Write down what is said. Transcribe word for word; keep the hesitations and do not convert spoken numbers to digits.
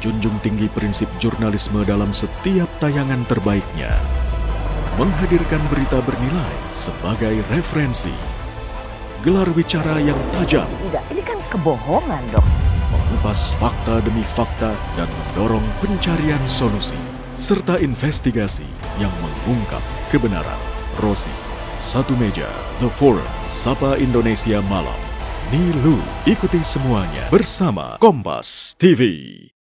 menjunjung tinggi prinsip jurnalisme dalam setiap tayangan terbaiknya. Menghadirkan berita bernilai sebagai referensi. Gelar bicara yang tajam. Tidak, ini kan kebohongan, Dok. Mengupas fakta demi fakta dan mendorong pencarian solusi. Serta investigasi yang mengungkap kebenaran. Rosi, Satu Meja, The Forum, Sapa Indonesia Malam. Nilu, ikuti semuanya bersama Kompas T V.